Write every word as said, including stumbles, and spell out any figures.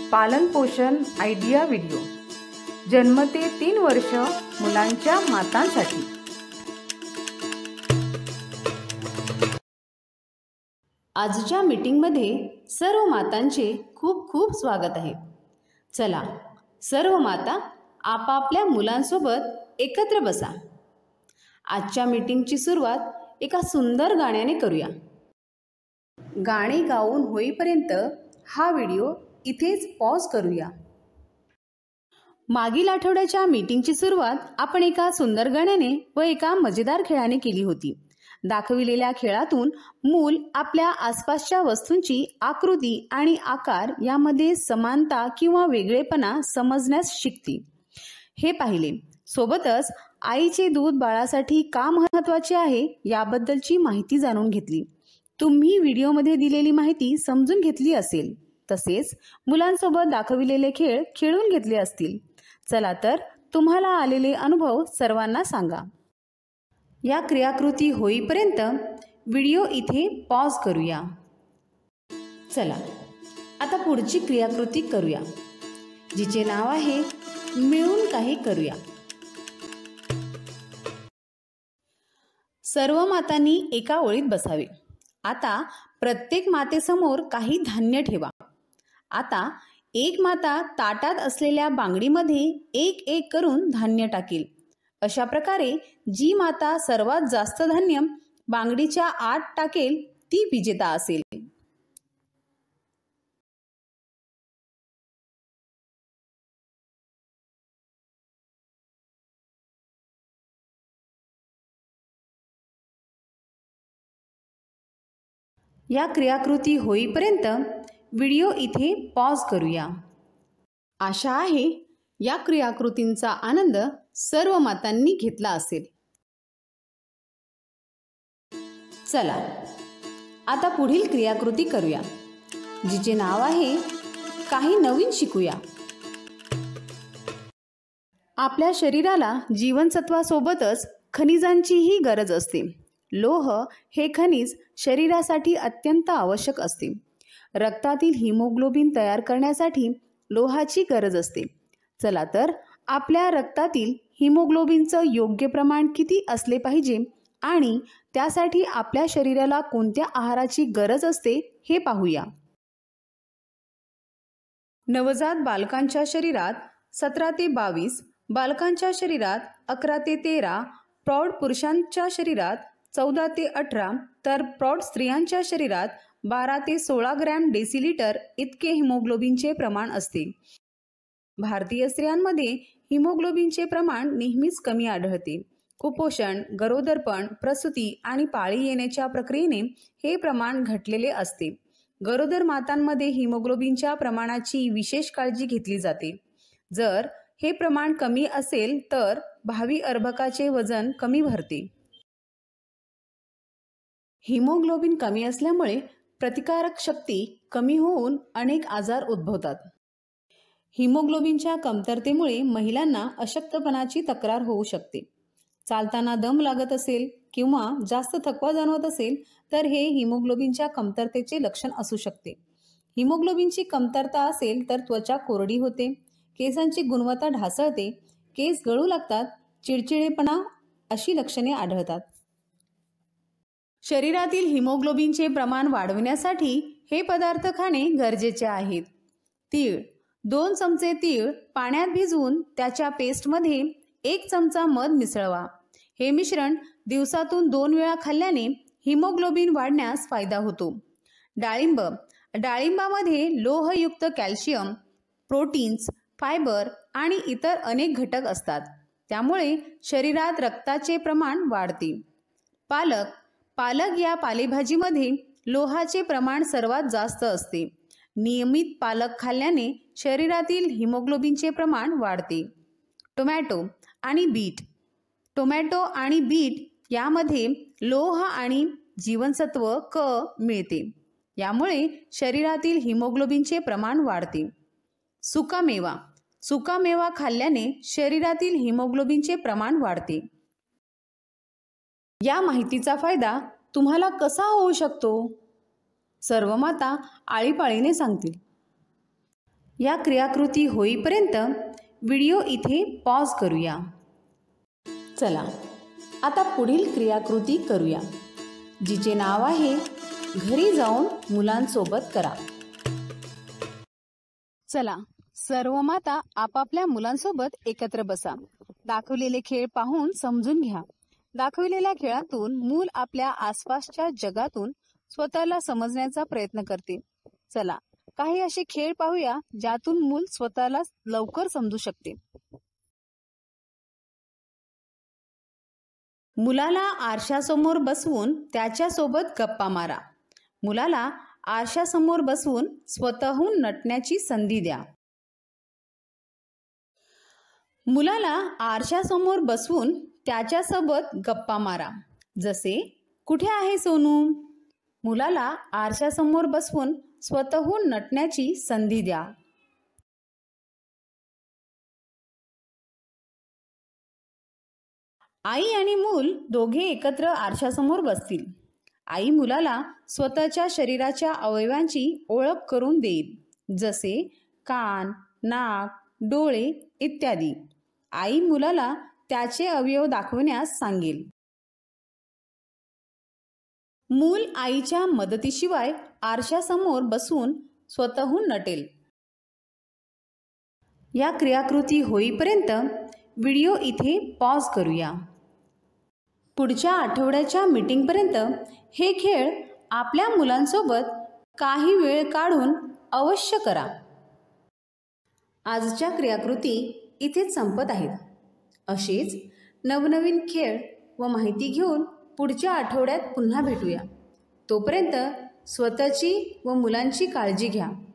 पालन पोषण idea video जन्म ते तीन वर्ष मुलांच्या मातांसाठी। आजच्या मीटिंगमध्ये सर्व मातांचे खूप खूप स्वागत आहे। चला सर्व माता आपापल्या मुलांसोबत एकत्र बसा। आजच्या मीटिंगची सुरुवात एका सुंदर गाण्याने करूया। गाणे गाऊन होईपर्यंत हा व्हिडिओ इथेच पॉज करूया। मागील आठवड्याच्या मीटिंगची सुरुवात आपण एका सुंदर गाण्याने व एका मजेदार खेळाने केली होती। दाखविलेल्या खेळातून मूल आपल्या आसपासच्या वस्तूंची आकृती आणि आकार यामध्ये समानता किंवा वेगळेपणा समजण्यास शिकते हे पाहिले। सोबतच आईचे दूध बाळासाठी का महत्त्वाचे आहे याबद्दलची माहिती जाणून घेतली। तुम्ही व्हिडिओमध्ये दिलेली माहिती समजून घेतली असेल, तसेच मुलांसोबत दाखविलेले खेळ खेळून घेतले असतील। चला तर तुम्हाला आलेले अनुभव सर्वांना सांगा। या क्रियाकृती होईपर्यंत व्हिडिओ इथे पॉज करूया। चला आता पुढची क्रियाकृती करूया, जिचे नाव आहे मिळून काही करूया। सर्व मातांनी एका ओळीत बसावे। आता प्रत्येक मातेसमोर काही धान्य ठेवा। आता एक माता ताटात असलेल्या बांगडीमध्ये एक एक करून धान्य टाकेल। अशा प्रकारे जी माता सर्वात जास्त धान्य बांगडीच्या आत टाकेल ती विजेता असेल। या क्रियाकृती होईपर्यंत व्हिडिओ इथे पॉज करूया। आशा आहे या क्रियाकृतींचा आनंद सर्व मातांनी घेतला असेल। चला आता पुढील क्रियाकृती करूया, जिचे नाव आहे काही नवीन शिकूया। आपल्या शरीराला जीवनसत्वासोबतच खनिजांचीही गरज असते। लोह हे खनिज शरीरासाठी अत्यंत आवश्यक असते। रक्तातील हिमोग्लोबिन तयार करण्यासाठी लोहाची गरज असते। चला तर आपल्या रक्तातील हिमोग्लोबिनचं योग्य प्रमाण किती असले पाहिजे आणि त्यासाठी आपल्या शरीराला कोणत्या आहाराची गरज असते हे पाहूया। नवजात बालकांच्या शरीरात सतरा ते बावीस, बालकांच्या शरीरात अकरा ते तेरा, प्रौढ पुरुषांच्या शरीरात चौदा ते अठरा, तर प्रौढ स्त्रियांच्या शरीरात बारा ते सोळा ग्रॅम डेसिलिटर इतके हिमोग्लोबिनचे प्रमाण असते। भारतीय स्त्रियांमध्ये हिमोग्लोबिनचे प्रमाण नेहमीच कमी आढळते। कुपोषण, गरोदरपण, प्रसूती आणि पाळी येण्याच्या प्रक्रियेने हे प्रमाण घटलेले असते। गरोदर मातांमध्ये हिमोग्लोबिनच्या प्रमाणाची विशेष काळजी घेतली जाते। जर हे प्रमाण कमी असेल तर भावी अर्भकाचे वजन कमी भरते। हिमोग्लोबिन कमी असल्यामुळे प्रतिकारक शक्ती कमी होऊन अनेक आजार उद्भवतात। हिमोग्लोबिनच्या कमतरतेमुळे महिलांना अशक्तपणाची तक्रार होऊ शकते। चालताना दम लागत असेल किंवा जास्त थकवा जाणवत असेल तर हे हिमोग्लोबिनच्या कमतरतेचे लक्षण असू शकते। हिमोग्लोबिनची कमतरता असेल तर त्वचा कोरडी होते, केसांची गुणवत्ता ढासळते, केस गळू लागतात, चिडचिडेपणा अशी लक्षणे आढळतात। शरीरातील हिमोग्लोबिनचे प्रमाण वाढविण्यासाठी हे पदार्थ खाणे गरजेचे आहेत। तीळ, दोन चमचे तीळ पाण्यात भिजवून त्याच्या पेस्टमध्ये एक चमचा मध मिसळवा। हे मिश्रण दिवसातून दोन वेळा खाल्ल्याने हिमोग्लोबिन वाढण्यास फायदा होतो। डाळिंब, डाळिंबामध्ये लोहयुक्त कॅल्शियम, प्रोटीन्स, फायबर आणि इतर अनेक घटक असतात, त्यामुळे शरीरात रक्ताचे प्रमाण वाढते। पालक, पालक या पालेभाजीमध्ये लोहाचे प्रमाण सर्वात जास्त असते। नियमित पालक खाल्ल्याने शरीरातील हिमोग्लोबिनचे प्रमाण वाढते। टोमॅटो आणि बीट, टोमॅटो आणि बीट यामध्ये लोह आणि जीवनसत्व क मिळते, यामुळे शरीरातील हिमोग्लोबिनचे प्रमाण वाढते। सुकामेवा, सुकामेवा खाल्ल्याने शरीरातील हिमोग्लोबिनचे प्रमाण वाढते। या माहितीचा फायदा तुम्हाला कसा होऊ शकतो? सर्व माता आळीपाळीने सांगतील। या क्रियाकृती होईपर्यंत व्हिडिओ इथे पॉज करूया. चला आता पुढील क्रियाकृती करूया, जिचे नाव आहे घरी जाऊन मुलांसोबत करा. चला सर्व माता आपापल्या मुलांसोबत एकत्र बसा. दाखवलेले खेळ पाहून समजून घ्या. दाखवलेल्या खेळातून मूल आपल्या आसपासच्या जगातून स्वतःला समजण्याचा प्रयत्न करते. चला काही असे खेळ पाहूया ज्यातून मूल स्वतःला लवकर समजू शकते. मुलाला आरशासमोर बसवून त्याच्यासोबत गप्पा मारा. मुलाला आरशासमोर बसवून स्वतःहून नटण्याची संधी द्या. मुलाला आरशासमोर बसवून त्याच्यासोबत गप्पा मारा. जसे, कुठे आहे सोनू? मुलाला आरशासमोर बसवून स्वतःहून नटण्याची संधी द्या. आई आणि मूल दोघे एकत्र आरशासमोर बसतील. आई मुलाला स्वतःच्या शरीराच्या अवयवांची ओळख करून देईल, जसे कान, नाक, डोळे इत्यादी. आई मुलाला त्याचे अवयव दाखवण्यास सांगेल. मूल आईच्या मदतीशिवाय आरशासमोर बसून स्वतःहून नटेल. या क्रियाकृती होईपर्यंत व्हिडिओ इथे पॉज करूया. पुढच्या आठवड्याच्या मीटिंगपर्यंत हे खेळ आपल्या मुलांसोबत काही वेळ काढून अवश्य करा. आजच्या क्रियाकृती इथेच संपत आहेत. असेच नवनवीन खेळ व माहिती घेऊन पुढच्या आठवड्यात पुन्हा भेटूया. तोपर्यंत स्वतःची व मुलांची काळजी घ्या.